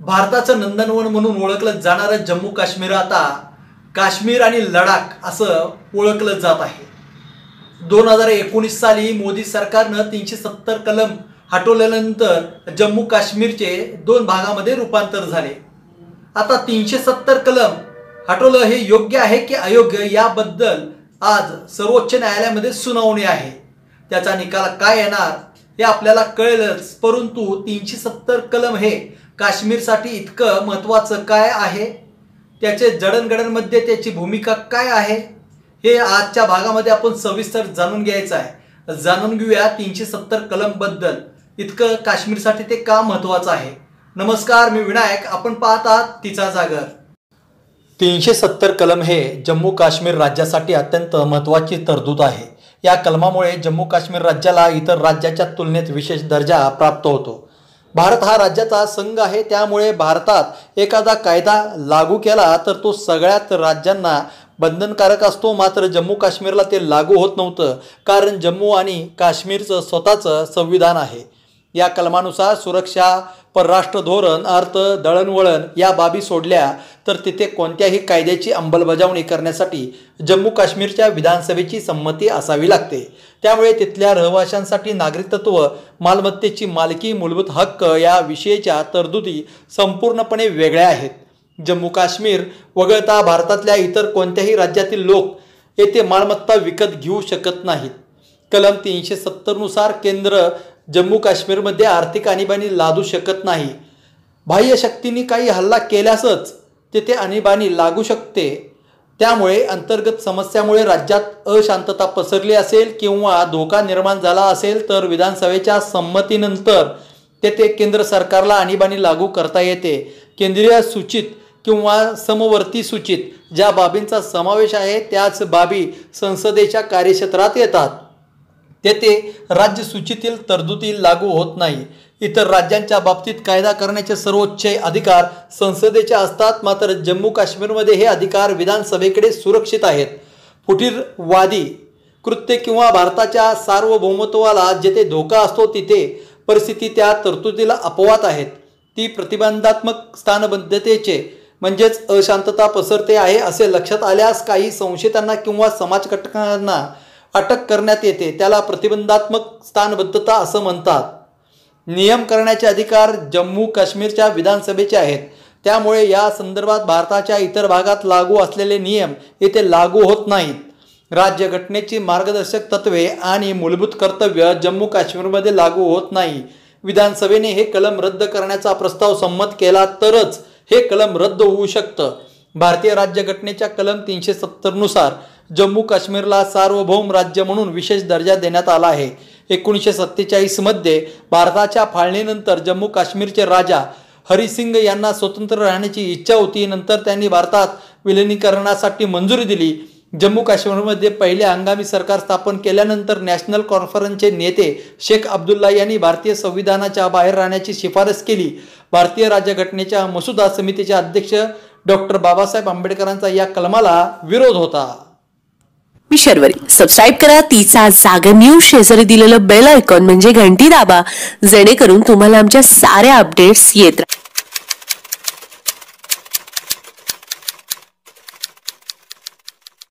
भारताचं नंदनवन म्हणून ओळखलं जाणारं जम्मू काश्मीर आता काश्मीर आणि लडाख असं ओळखलं जात आहे। 2019 साली मोदी सरकारनं 370 कलम हटवल्यानंतर जम्मू काश्मीरचे 2 भागामध्ये रूपांतर झाले। आता 370 कलम हटवलं हे योग्य आहे की अयोग्य याबद्दल आज सर्वोच्च न्यायालयामध्ये सुनावणी आहे। त्याचा निकाल काय येणार हे आपल्याला कळेलच, परंतु 370 कलम हे काश्मीरसाठी इतकं महत्त्वाचं काय आहे, त्याचे जडणघडणमध्ये त्याची भूमिका काय आहे हे आजच्या भागामध्ये आपण सविस्तर जाणून घ्यायचं आहे। जाणून घेऊया 370 कलम बद्दल, इतकं काश्मीरसाठी ते का महत्त्वाचं आहे। नमस्कार, मी विनायक, आपण पाहत आहात तिचा जागर। 370 कलम हे जम्मू काश्मीर राज्यासाठी अत्यंत महत्त्वाची तरतूद आहे। या कलमामुळे जम्मू काश्मीर राज्याला इतर राज्याच्या तुलनेत विशेष दर्जा प्राप्त होतो। भारत हा राज्याचा संघ आहे, त्यामुळे भारतात एखादा कायदा लागू केला तर तो सगळ्याच राज्यांना बंधनकारक असतो। मात्र जम्मू काश्मीरला ते लागू होत नव्हतं, कारण जम्मू आणि काश्मीरचं स्वतःचं संविधान आहे। या कलमानुसार सुरक्षा, परराष्ट्र धोरण, अर्थ, दळणवळण या बाबी सोडल्या तर तिथे कोणत्याही कायद्याची अंमलबजावणी करण्यासाठी जम्मू काश्मीरच्या विधानसभेची संमती असावी लागते। त्यामुळे तिथल्या रहिवाशांसाठी नागरिकत्व, मालमत्तेची मालकी, मूलभूत हक्क या विषयीच्या तरतुदी संपूर्णपणे वेगळ्या आहेत। जम्मू काश्मीर वगळता भारतातल्या इतर कोणत्याही राज्यातील लोक येथे मालमत्ता विकत घेऊ शकत नाहीत। कलम 370 नुसार केंद्र जम्मू काश्मीरमध्ये आर्थिक आणीबाणी लादू शकत नाही। बाह्य शक्तींनी काही हल्ला केल्यासच तेथे आणीबाणी लागू शकते। त्यामुळे अंतर्गत समस्यामुळे राज्यात अशांतता पसरली असेल किंवा धोका निर्माण झाला असेल तर विधानसभेच्या संमतीनंतर तेथे केंद्र सरकारला आणीबाणी लागू करता येते। केंद्रीय सूचित किंवा समवर्ती सूचित ज्या बाबींचा समावेश आहे त्याच बाबी संसदेच्या कार्यक्षेत्रात येतात। तेथे राज्य सूचीतील तरतुदी लागू होत नाही। इतर राज्यांच्या बाबतीत कायदा करण्याचे सर्वोच्च अधिकार संसदेचे असतात, मात्र जम्मू काश्मीरमध्ये हे अधिकार विधानसभेकडे सुरक्षित आहेत। फुटीरवादी कृत्य किंवा भारताच्या सार्वभौमत्वाला जेथे धोका असतो तिथे परिस्थिती त्या तरतुदीला अपवाद आहेत। ती प्रतिबंधात्मक स्थानबद्धतेचे म्हणजेच अशांतता पसरते आहे असे लक्षात आल्यास काही संशयितांना किंवा समाजघटकांना अटक करण्यात येते, त्याला प्रतिबंधात्मक स्थानबद्धता असं म्हणतात। नियम करण्याचे अधिकार जम्मू काश्मीरच्या विधानसभेचे आहेत, त्यामुळे या संदर्भात भारताच्या इतर भागात लागू असलेले नियम येथे लागू होत नाहीत। राज्यघटनेची मार्गदर्शक तत्वे आणि मूलभूत कर्तव्य जम्मू काश्मीरमध्ये लागू होत नाही। विधानसभेने हे कलम रद्द करण्याचा प्रस्ताव संमत केला तरच हे कलम रद्द होऊ शकतं। भारतीय राज्यघटनेच्या कलम 370 नुसार जम्मू काश्मीरला सार्वभौम राज्य म्हणून विशेष दर्जा देण्यात आला आहे। 1947 मध्ये भारताच्या फाळणीनंतर जम्मू काश्मीरचे राजा हरिसिंग यांना स्वतंत्र राहण्याची इच्छा होती। नंतर त्यांनी भारतात विलिनीकरणासाठी मंजुरी दिली। जम्मू काश्मीरमध्ये पहिले हंगामी सरकार स्थापन केल्यानंतर नॅशनल कॉन्फरन्सचे नेते शेख अब्दुल्ला यांनी भारतीय संविधानाच्या बाहेर राहण्याची शिफारस केली। भारतीय राज्यघटनेच्या मसुदा समितीचे अध्यक्ष डॉक्टर बाबासाहेब आंबेडकरांचा या कलमाला विरोध होता। शर्वरी सबस्क्राइब करा तिचा जागर न्यूज, शेजारी दिलेलं बेल आयकॉन म्हणजे घंटी दाबा, जेणेकरून तुम्हाला आमच्या साऱ्या अपडेट्स येत राहतील।